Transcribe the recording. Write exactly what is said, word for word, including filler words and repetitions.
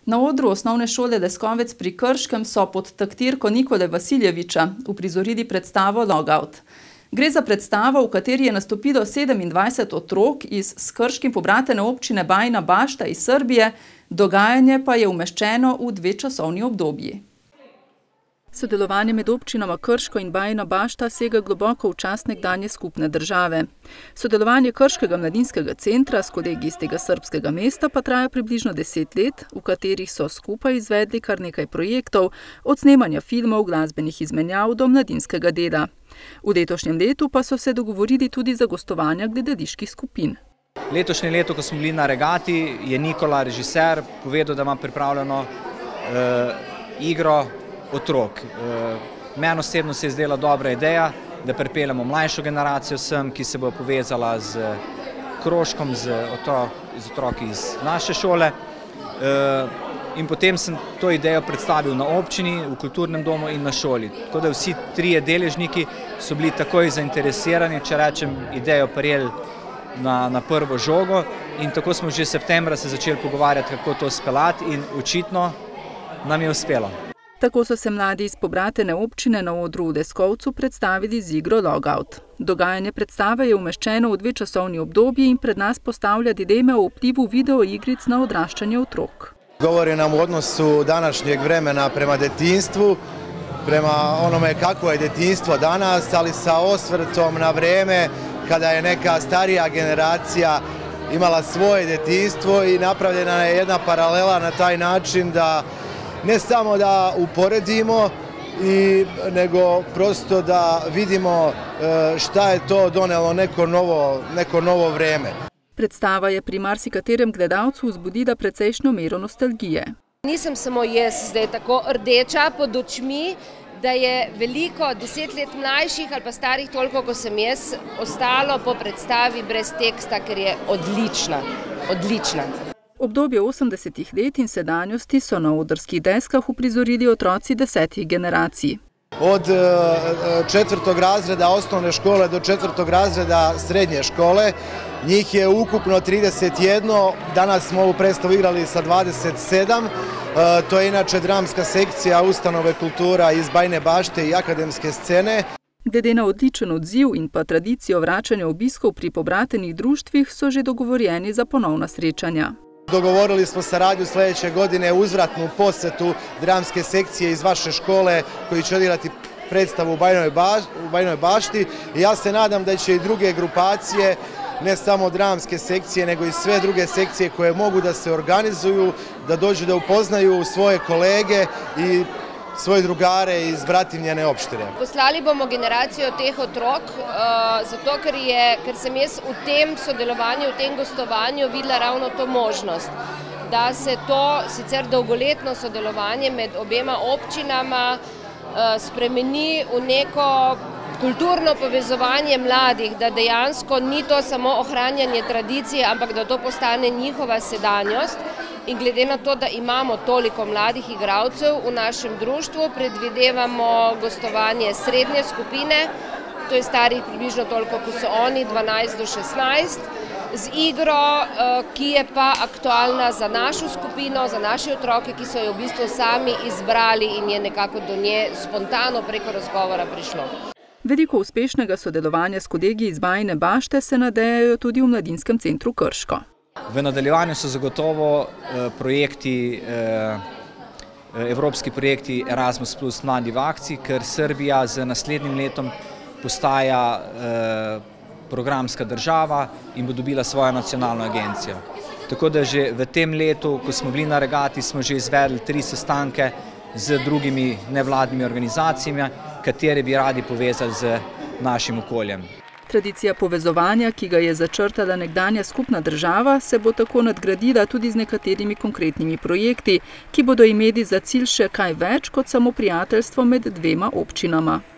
Na odru osnovne šole Leskovec pri Krškem so pod taktirko Nikole Vasiljeviča uprizorili predstavo Logout. Gre za predstavo, v kateri je nastopilo sedemindvajset otrok iz s Krškim pobratene občine Bajina Bašta iz Srbije, dogajanje pa je umeščeno v dve časovni obdobji. Sodelovanje med občinama Krško in Bajina Bašta sega globoko v čas nekdanje skupne države. Sodelovanje Krškega mladinskega centra s kolegi iz tega srbskega mesta pa traja približno deset let, v katerih so skupaj izvedli kar nekaj projektov, od snemanja filmov, glasbenih izmenjav do mladinskega dela. V letošnjem letu pa so se dogovorili tudi za gostovanja gledaliških skupin. Letošnje leto, ko smo bili na regati, je Nikola, režiser, povedal, da ima pripravljeno uh, igro otrok. Meni osebno se je zdela dobra ideja, da pripeljemo mlajšo generacijo sem, ki se bo povezala z krožkom, z, otrok, z otroki iz naše šole. In potem sem to idejo predstavil na občini, v kulturnem domu in na šoli. Tako da vsi trije deležniki so bili takoj zainteresirani, če rečem, idejo prijeli na, na prvo žogo. In tako smo že septembra se začeli pogovarjati, kako to speljati, in očitno nam je uspelo. Tako so se mladi iz pobratene občine na odru v Leskovcu predstavili z igro Logout. Dogajanje predstave je umeščeno v dve časovni obdobji in pred nas postavlja dileme o vplivu videoigric na odraščanje otrok. Govori nam o odnosu današnjeg vremena prema detinjstvu, prema onome kako je detinjstvo danas, ali sa osvrtom na vreme kada je neka starija generacija imala svoje detinjstvo i napravljena je jedna paralela na taj način da ne samo da uporedimo, i, nego prosto da vidimo šta je to donelo neko novo, neko novo vreme. Predstava je pri marsikaterem gledalcu vzbudila precejšnjo mero nostalgije. Nisem samo jaz zdaj tako rdeča pod očmi, da je veliko deset let mlajših ali pa starih toliko, ko sem jaz, ostalo po predstavi brez teksta, ker je odlična, odlična. Obdobje osemdesetih let in sedanjosti so na odrskih deskah uprizorili otroci desetih generacij. Od četvrtog razreda osnovne škole do četvrtog razreda srednje škole, njih je ukupno trideset jedno, danas smo ovu predstavu igrali sa dvadeset sedam, to je inače dramska sekcija ustanove kultura iz Bajine Bašte i akademske scene. Glede na odličen odziv in pa tradicijo vračanja obiskov pri pobratenih društvih so že dogovorjeni za ponovna srečanja. Dogovorili smo saradnju sljedeće godine uzvratnu posetu dramske sekcije iz vaše škole koji će odigrati predstavu u Bajinoj Bašti. Ja se nadam da će i druge grupacije, ne samo dramske sekcije, nego i sve druge sekcije koje mogu da se organizuju, da dođu da upoznaju svoje kolege i svoje drugare iz bratimljene opštine. Poslali bomo generacijo teh otrok, zato ker, je, ker sem jaz v tem sodelovanju, v tem gostovanju videla ravno to možnost, da se to sicer dolgoletno sodelovanje med obema občinama spremeni v neko kulturno povezovanje mladih, da dejansko ni to samo ohranjanje tradicije, ampak da to postane njihova sedanjost. In glede na to, da imamo toliko mladih igralcev v našem društvu, predvidevamo gostovanje srednje skupine, to je starih približno toliko, kot so oni, dvanajst do šestnajst, z igro, ki je pa aktualna za našo skupino, za naše otroke, ki so jo v bistvu sami izbrali in je nekako do nje spontano preko razgovora prišlo. Veliko uspešnega sodelovanja s kolegi iz Bajine Bašte se nadejajo tudi v Mladinskem centru Krško. V nadaljevanju so zagotovo projekti, evropski projekti Erasmus plus Mladi v akciji, ker Srbija z naslednjim letom postaja programska država in bo dobila svojo nacionalno agencijo. Tako da že v tem letu, ko smo bili na regati, smo že izvedli tri sestanke z drugimi nevladnimi organizacijami, katere bi radi povezali z našim okoljem. Tradicija povezovanja, ki ga je začrtala nekdanja skupna država, se bo tako nadgradila tudi z nekaterimi konkretnimi projekti, ki bodo imeli za cilj še kaj več kot samo prijateljstvo med dvema občinama.